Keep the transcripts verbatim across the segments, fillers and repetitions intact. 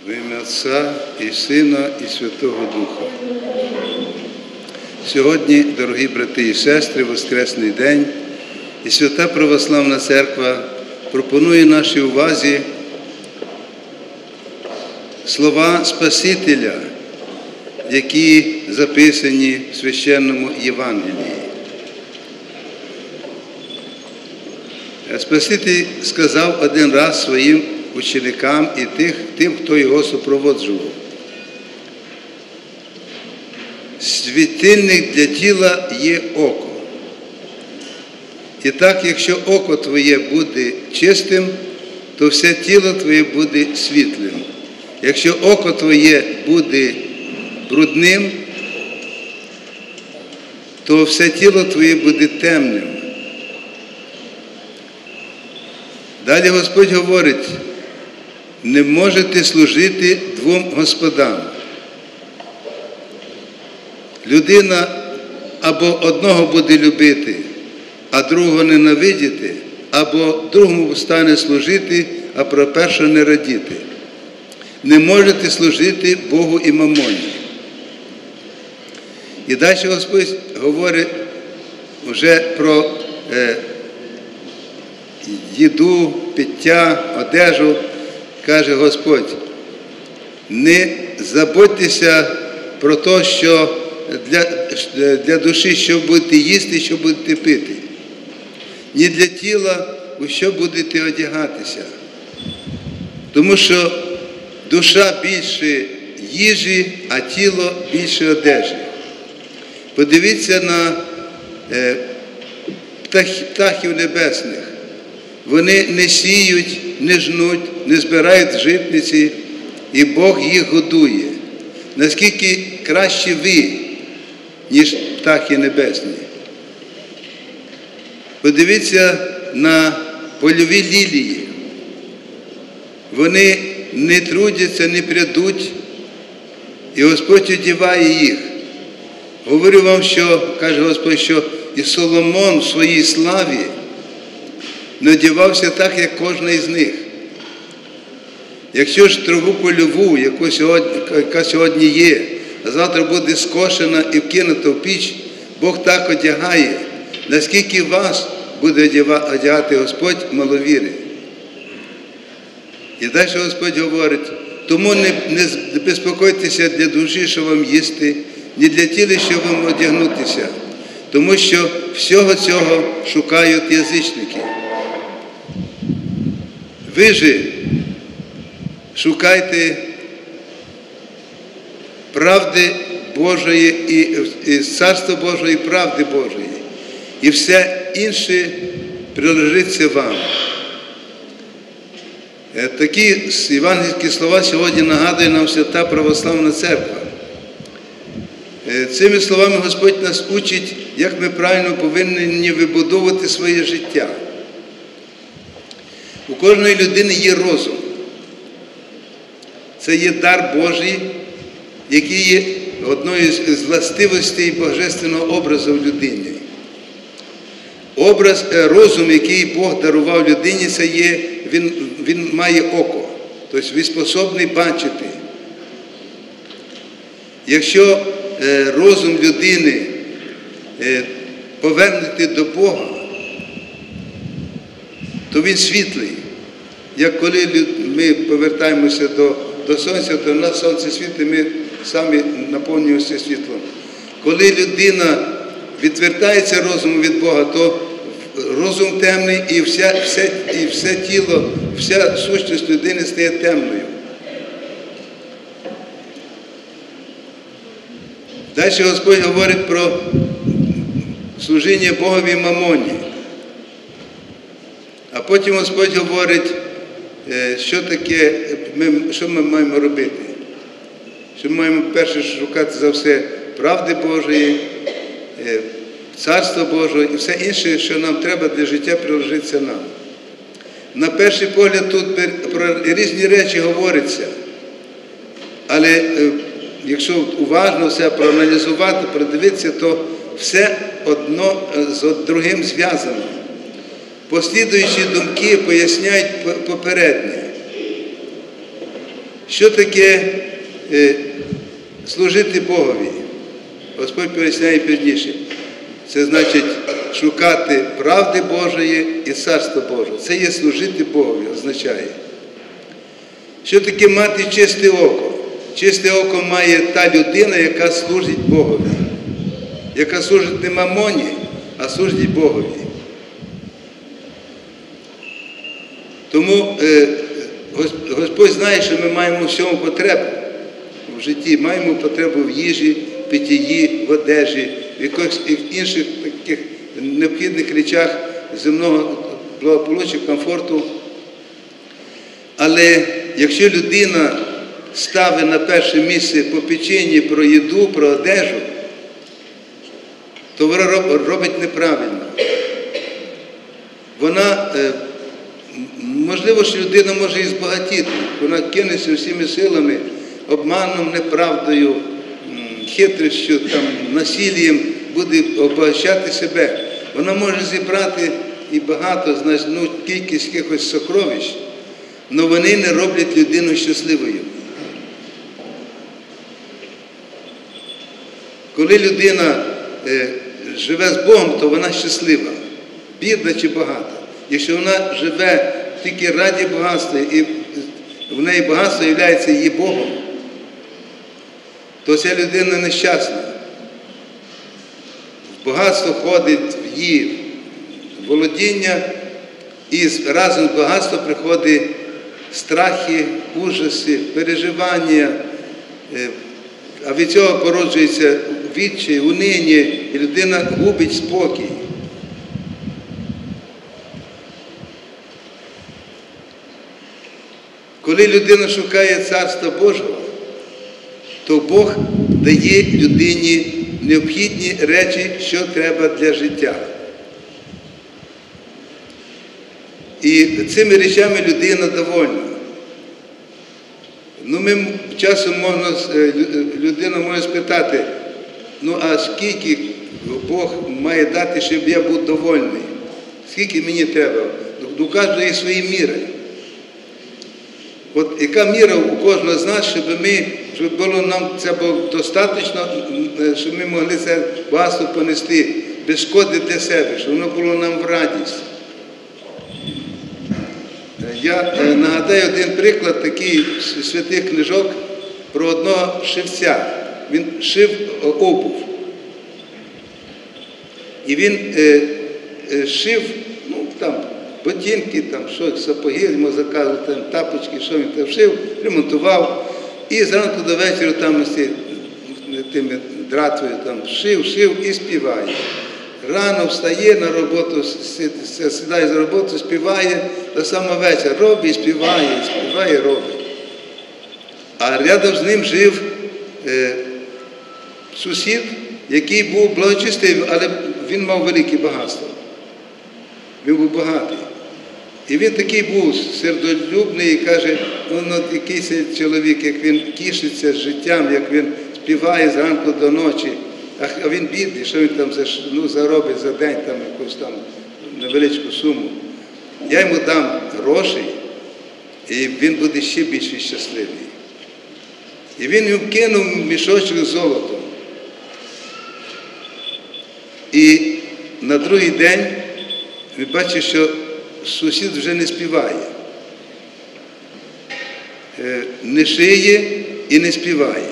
В ім'я Отця і Сина, і Святого Духа. Сьогодні, дорогі брати і сестри, Воскресний день, і Свята Православна Церква пропонує нашій увазі слова Спасителя, які записані в Священному Євангелії. Спаситель сказав один раз своїм ученикам і тих, тим, хто його супроводжував: світильник для тіла є око. І так, якщо око твоє буде чистим, то все тіло твоє буде світлим. Якщо око твоє буде брудним, то все тіло твоє буде темним. Далі Господь говорить: не можете служити двом господам. Людина або одного буде любити, а другого ненавидіти, або другому стане служити, а про першого не радіти. Не можете служити Богу і мамоні. І далі Господь говорить вже про е, їду, пиття, одежу. Каже Господь: не забудьтеся про те, що для, для душі, що будете їсти, що будете пити. Ні для тіла, у що будете одягатися. Тому що душа більше їжі, а тіло більше одежі. Подивіться на е, птах, птахів небесних. Вони не сіють, не жнуть, не збирають житниці, і Бог їх годує. Наскільки краще ви, ніж птахи небесні. Подивіться на польові лілії. Вони не трудяться, не прядуть, і Господь одіває їх. Говорю вам, що, каже Господь, що і Соломон в своїй славі не одягався так, як кожен із них. Якщо ж траву польову, яку сьогодні, яка сьогодні є, а завтра буде скошена і вкинута в піч, Бог так одягає, наскільки вас буде одягати Господь маловіри. І далі Господь говорить: тому не, не безпокойтеся для душі, що вам їсти, ні для тіла, що вам одягнутися, тому що всього цього шукають язичники. Ви же шукайте правди Божої і, і Царства Божого і правди Божої, і все інше прилежиться вам. Такі євангельські слова сьогодні нагадує нам Свята Православна Церква. Цими словами Господь нас учить, як ми правильно повинні вибудовувати своє життя. У кожної людини є розум. Це є дар Божий, який є одною з властивостей Божественного образу в людині. Образ, розум, який Бог дарував людині, це є, він, він має око. Тобто він способний бачити. Якщо е, розум людини е, повернути до Бога, то він світлий. Як коли ми повертаємося до, до сонця, то в нас сонце світле, ми самі наповнюємося світлом. Коли людина відвертається розуму від Бога, то розум темний і, вся, все, і все тіло, вся сущність людини стає темною. Далі Господь говорить про служіння Богові мамоні. А потім Господь говорить, що таке, ми, що ми маємо робити. Що ми маємо перше шукати за все правди Божої, Царства Божого і все інше, що нам треба для життя, приложиться нам. На перший погляд тут про різні речі говориться, але якщо уважно все проаналізувати, продивитися, то все одно з другим зв'язано. Послідуючі думки поясняють попереднє. Що таке е, служити Богові? Господь поясняє пізніше. Це значить шукати правди Божої і Царства Божого. Це є служити Богові, означає. Що таке мати чисте око? Чисте око має та людина, яка служить Богові. Яка служить не мамоні, а служить Богові. Тому е, Господь знає, що ми маємо всьому потребу в житті. Маємо потребу в їжі, в питтї, в одежі, в якихось інших таких необхідних речах земного благополуччя, комфорту. Але якщо людина ставить на перше місце попечення про їду, про одежу, то вона робить неправильно. Вона, можливо, що людина може і збагатіти. Вона кинеться всіми силами, обманом, неправдою, хитрістю, там, насиллям буде обогащати себе. Вона може зібрати і багато, значну кількість якихось сокровищ, але вони не роблять людину щасливою. Коли людина е, живе з Богом, то вона щаслива, бідна чи багата. Якщо вона живе тільки раді багатства, і в неї багатство є її Богом, то ця людина нещасна. В багатство ходить в її володіння, і разом з багатством приходить страхи, ужаси, переживання, а від цього породжується відчай, униння, і людина губить спокій. Коли людина шукає Царства Божого, то Бог дає людині необхідні речі, що треба для життя. І цими речами людина довольна. Ну, ми часом можна, людина може спитати, ну а скільки Бог має дати, щоб я був довольний? Скільки мені треба? У кожного є свої міри. От яка міра у кожного з нас, щоб ми, щоб було нам це було достатньо, щоб ми могли це багатство понести без шкоди для себе, щоб воно було нам в радість. Я нагадаю один приклад такий святих книжок про одного шивця. Він шив обув. І він е, е, шив, ну, там, ботинки, там, що, сапоги, йому заказували, там, тапочки, що він там шив, ремонтував. І зранку до вечора там з тими дратвою там шив, шив і співає. Рано встає на роботу, сідає за роботу, співає, до самого вечора робить, співає, співає, робить. А рядом з ним жив е, сусід, який був благочестивий, але він мав велике багатство. Він був багатий. І він такий був сердолюбний і каже, ну, якийсь чоловік, як він тішиться життям, як він співає зранку до ночі. А він бідний, що він там ну, заробить за день там, якусь там невеличку суму. Я йому дам гроші, і він буде ще більше щасливий. І він йому кинув мішочок з золотом. І на другий день він бачить, що сусід вже не співає. Не шиє і не співає.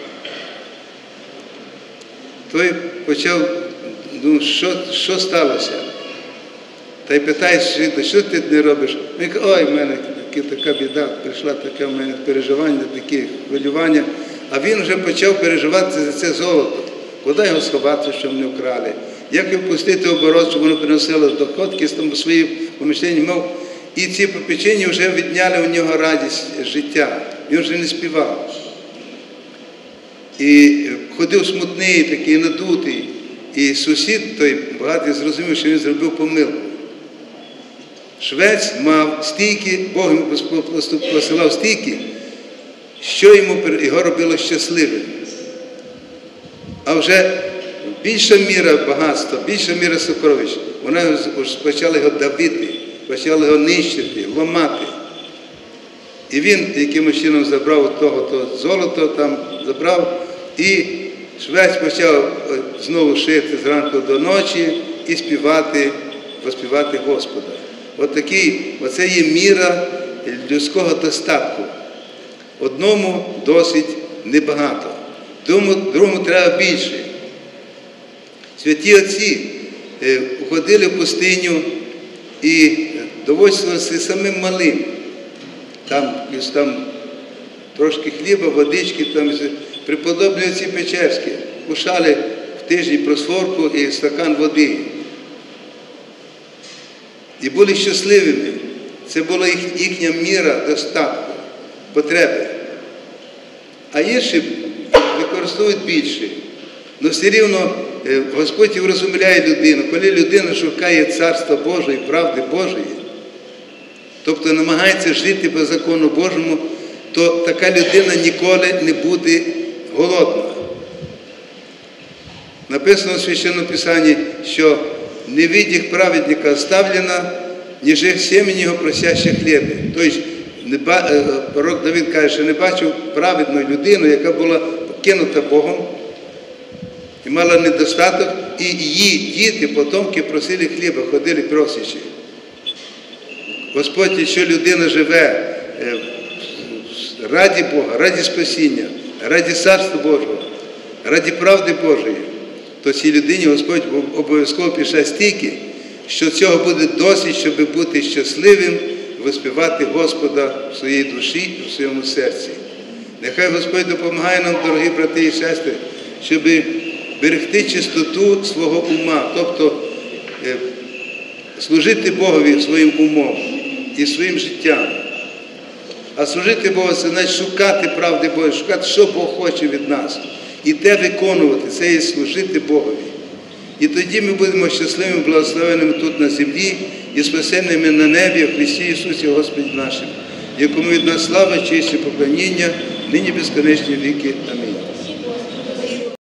Той почав, ну, що, що сталося? Та й питає сусіда, що ти не робиш? Він каже, ой, в мене така біда, прийшла таке в мене переживання, такі хвилювання. А він вже почав переживати за це золото. Куди його сховати, щоб не вкрали? Як його пустити в оборот, щоб воно приносило доходки з своїм поміщенням, мов. І ці попечення вже відняли у нього радість життя. Він вже не співав. І ходив смутний, такий надутий. І сусід той багатий зрозумів, що він зробив помилку. Швець мав стільки, Бог йому посилав стільки, що йому, його робило щасливим. А вже більша міра багатства, більша міра сокровищ, вона почала його давити, почала його нищити, ламати. І він якимось чином забрав того, то золото там забрав, і швець почав знову шити зранку до ночі і співати, воспівати Господа. От такий, оце є міра людського достатку. Одному досить небагато, другому, другому треба більше. Святі отці ходили в пустиню і довольствувалися самим малим. Там, там трошки хліба, водички, там преподобні отці Печерські кушали в тиждень просфорку і стакан води. І були щасливими. Це була їх, їхня міра достатку, потреби. А інші використовують більше. Але все рівно Господь врозумляє людину. Коли людина шукає Царства Божого і правди Божої, тобто намагається жити по закону Божому, то така людина ніколи не буде голодна. Написано в Священному Писанні, що не видіх праведника оставлена, ніже семені його просяще хліби. Тобто, пророк Давид каже, що не бачив праведну людину, яка була покинута Богом і мала недостаток, і її діти, потомки просили хліба, ходили просячи. Господь, якщо людина живе раді Бога, раді спасіння, раді Царства Божого, раді правди Божої, то цій людині Господь обов'язково пише стільки, що цього буде досить, щоб бути щасливим, воспівати Господа в своїй душі, в своєму серці. Нехай Господь допомагає нам, дорогі брати і сестри, щоб берегти чистоту свого ума, тобто служити Богові своїм умом і своїм життям. А служити Богу – це значить шукати правди Божої, шукати, що Бог хоче від нас. І те виконувати, це є служити Богові. І тоді ми будемо щасливими, благословеними тут на землі і спасенними на небі в Христі Ісусі Господі нашим, якому від нас слава, честь і поклоніння, нині безконечні віки. Амінь.